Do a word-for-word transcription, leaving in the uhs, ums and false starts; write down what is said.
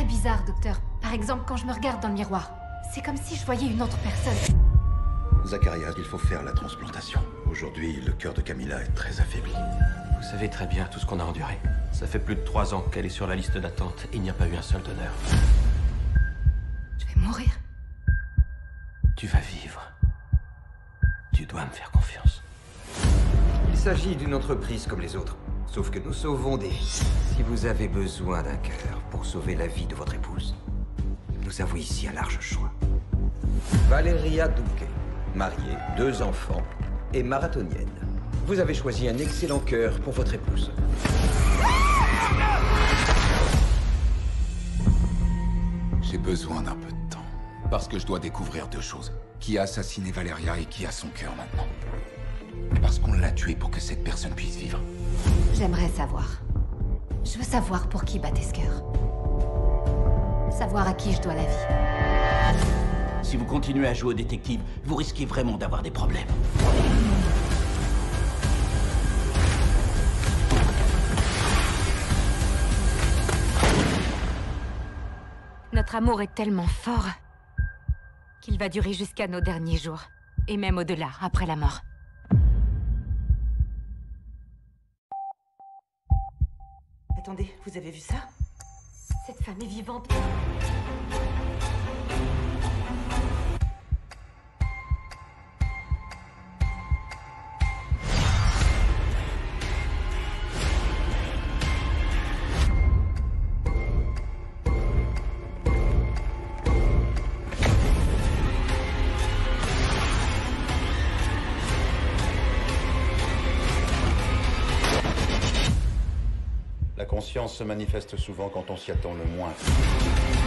bizarre, docteur. Par exemple, quand je me regarde dans le miroir, c'est comme si je voyais une autre personne. Zacharias, il faut faire la transplantation. Aujourd'hui, le cœur de Camilla est très affaibli. Vous savez très bien tout ce qu'on a enduré. Ça fait plus de trois ans qu'elle est sur la liste d'attente et il n'y a pas eu un seul donneur. Je vais mourir. Tu vas vivre. Tu dois me faire confiance. Il s'agit d'une entreprise comme les autres. Sauf que nous sauvons des vies. Si vous avez besoin d'un cœur pour sauver la vie de votre épouse, nous avons ici un large choix. Valeria Duque, mariée, deux enfants et marathonienne. Vous avez choisi un excellent cœur pour votre épouse. J'ai besoin d'un peu de temps. Parce que je dois découvrir deux choses. Qui a assassiné Valeria et qui a son cœur maintenant. Parce qu'on l'a tué pour que cette personne puisse vivre. J'aimerais savoir. Je veux savoir pour qui bat ce cœur. Savoir à qui je dois la vie. Si vous continuez à jouer au détective, vous risquez vraiment d'avoir des problèmes. Notre amour est tellement fort qu'il va durer jusqu'à nos derniers jours. Et même au-delà, après la mort. Attendez, vous avez vu ça? Cette femme est vivante. La conscience se manifeste souvent quand on s'y attend le moins.